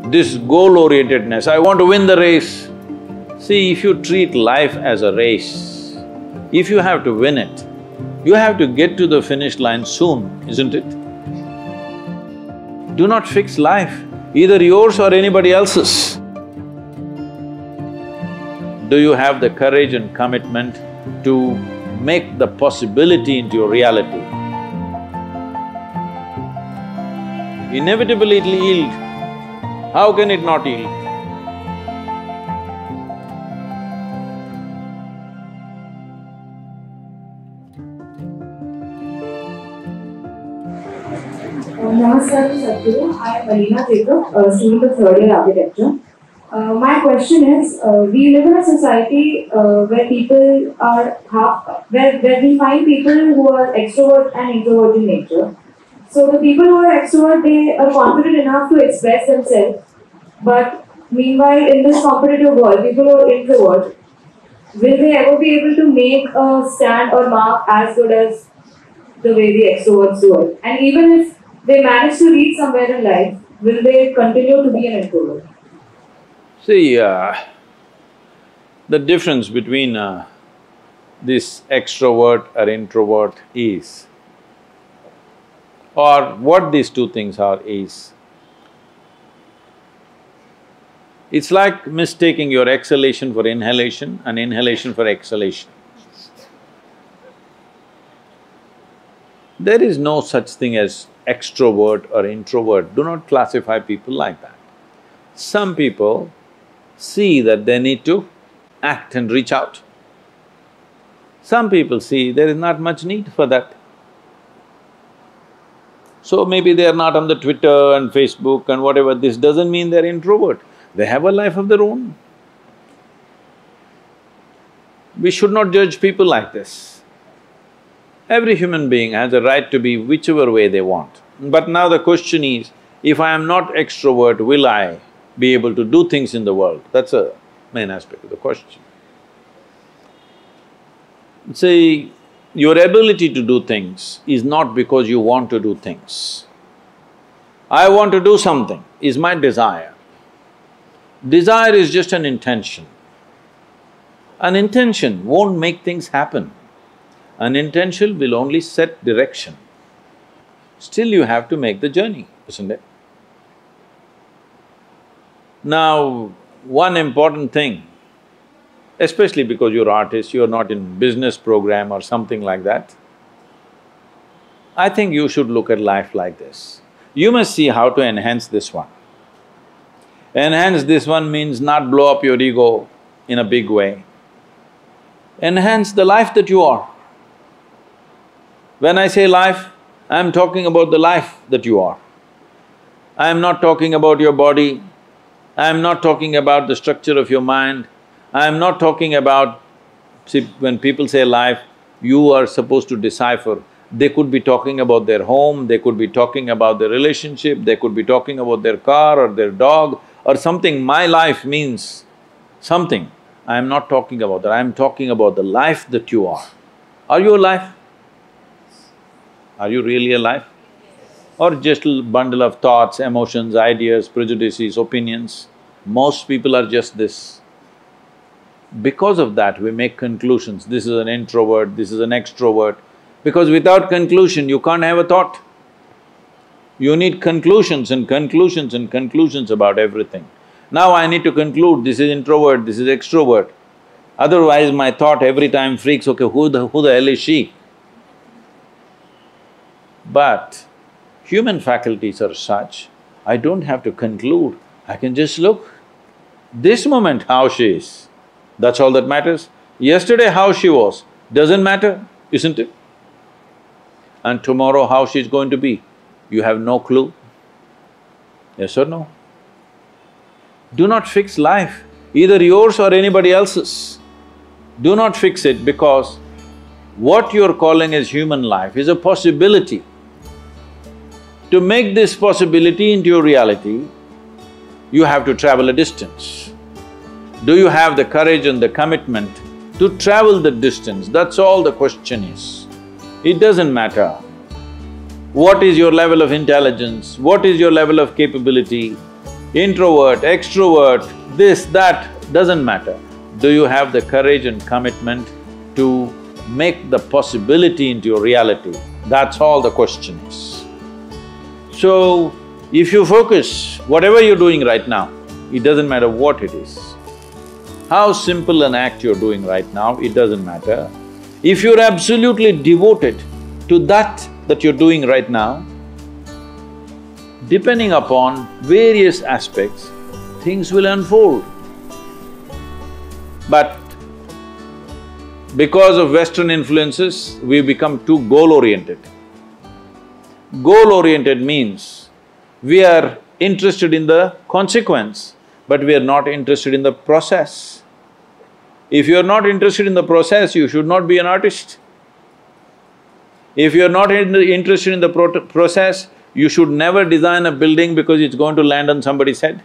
this goal-orientedness, I want to win the race. See, if you treat life as a race, if you have to win it, you have to get to the finish line soon, isn't it? Do not fix life, either yours or anybody else's. Do you have the courage and commitment to make the possibility into your reality? Inevitably it'll yield. How can it not yield? Namaskar Sadhguru, I am Alina Jacob, a student of third year architecture. My question is, we live in a society where people are where we find people who are extrovert and introvert in nature. So the people who are extrovert, they are confident enough to express themselves, but meanwhile in this competitive world, people who are introvert, will they ever be able to make a stand or mark as good as the way the extroverts do it? And even if they manage to reach somewhere in life, will they continue to be an introvert? See, the difference between this extrovert or introvert is, or what these two things are is, it's like mistaking your exhalation for inhalation and inhalation for exhalation. There is no such thing as extrovert or introvert. Do not classify people like that. Some people see that they need to act and reach out. Some people see there is not much need for that. So maybe they are not on the Twitter and Facebook and whatever, this doesn't mean they're introvert. They have a life of their own. We should not judge people like this. Every human being has a right to be whichever way they want. But now the question is, if I am not extrovert, will I be able to do things in the world? That's a main aspect of the question. See, your ability to do things is not because you want to do things. I want to do something is my desire. Desire is just an intention. An intention won't make things happen. An intention will only set direction. Still you have to make the journey, isn't it? Now, one important thing, especially because you're artist, you're not in business program or something like that, I think you should look at life like this. You must see how to enhance this one. Enhance this one means not blow up your ego in a big way. Enhance the life that you are. When I say life, I'm talking about the life that you are. I'm not talking about your body, I'm not talking about the structure of your mind, I'm not talking about… See, when people say life, you are supposed to decipher. They could be talking about their home, they could be talking about their relationship, they could be talking about their car or their dog or something. My life means something. I am not talking about that, I am talking about the life that you are. Are you alive? Are you really alive? Or just a bundle of thoughts, emotions, ideas, prejudices, opinions? Most people are just this. Because of that, we make conclusions, this is an introvert, this is an extrovert, because without conclusion, you can't have a thought. You need conclusions and conclusions and conclusions about everything. Now I need to conclude, this is introvert, this is extrovert. Otherwise my thought every time freaks, okay, who the hell is she? But human faculties are such, I don't have to conclude, I can just look. This moment how she is, that's all that matters. Yesterday how she was, doesn't matter, isn't it? And tomorrow how she's going to be, you have no clue. Yes or no? Do not fix life, either yours or anybody else's. Do not fix it, because what you're calling as human life is a possibility. To make this possibility into your reality, you have to travel a distance. Do you have the courage and the commitment to travel the distance? That's all the question is. It doesn't matter what is your level of intelligence, what is your level of capability, introvert, extrovert, this, that, doesn't matter. Do you have the courage and commitment to make the possibility into your reality? That's all the question is. So, if you focus, whatever you're doing right now, it doesn't matter what it is. How simple an act you're doing right now, it doesn't matter. If you're absolutely devoted to that you're doing right now, depending upon various aspects, things will unfold. But because of Western influences, we become too goal-oriented. Goal-oriented means we are interested in the consequence, but we are not interested in the process. If you are not interested in the process, you should not be an artist. If you are not interested in the process, you should never design a building because it's going to land on somebody's head.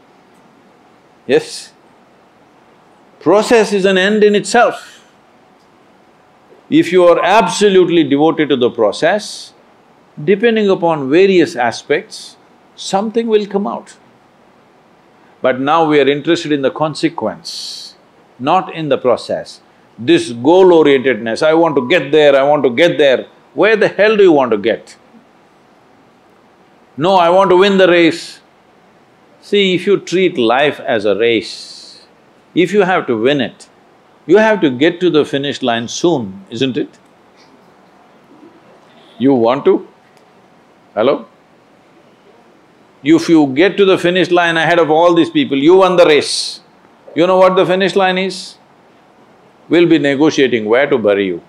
Yes? Process is an end in itself. If you are absolutely devoted to the process, depending upon various aspects, something will come out. But now we are interested in the consequence, not in the process. This goal-orientedness, I want to get there, I want to get there, where the hell do you want to get? No, I want to win the race. See, if you treat life as a race, if you have to win it, you have to get to the finish line soon, isn't it? You want to? Hello? If you get to the finish line ahead of all these people, you won the race. You know what the finish line is? We'll be negotiating where to bury you.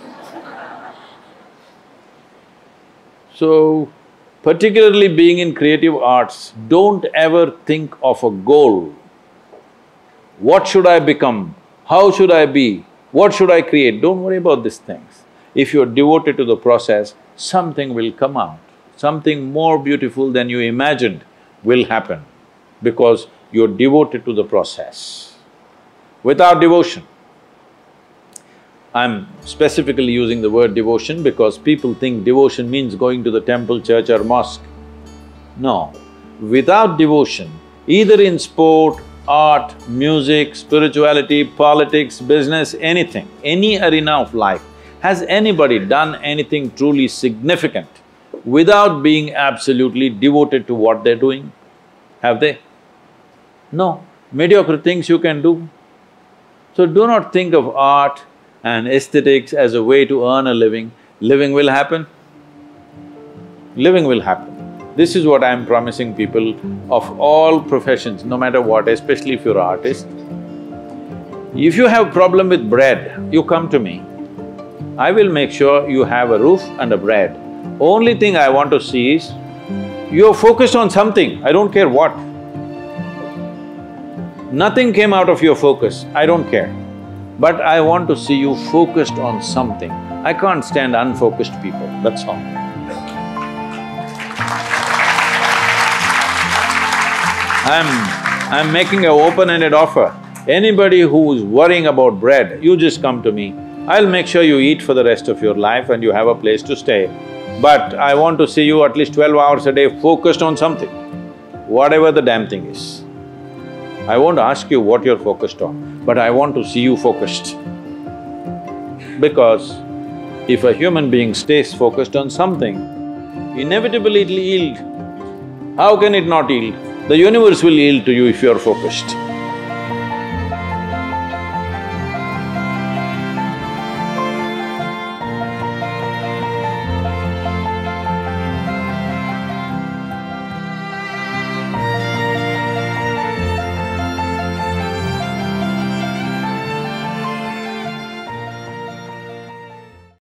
So, particularly being in creative arts, don't ever think of a goal. What should I become? How should I be? What should I create? Don't worry about these things. If you're devoted to the process, something will come out. Something more beautiful than you imagined will happen because you're devoted to the process. Without devotion, I'm specifically using the word devotion because people think devotion means going to the temple, church or mosque. No, without devotion, either in sport, art, music, spirituality, politics, business, anything, any arena of life, has anybody done anything truly significant without being absolutely devoted to what they're doing? Have they? No, mediocre things you can do. So do not think of art and aesthetics as a way to earn a living. Living will happen. Living will happen. This is what I'm promising people of all professions, no matter what, especially if you're an artist. If you have problem with bread, you come to me. I will make sure you have a roof and a bread. Only thing I want to see is, you're focused on something, I don't care what. Nothing came out of your focus, I don't care. But I want to see you focused on something. I can't stand unfocused people, that's all. I'm making an open-ended offer. Anybody who's worrying about bread, you just come to me. I'll make sure you eat for the rest of your life and you have a place to stay. But I want to see you at least 12 hours a day focused on something, whatever the damn thing is. I won't ask you what you're focused on, but I want to see you focused. Because if a human being stays focused on something, inevitably it'll yield. How can it not yield? The universe will yield to you if you're focused.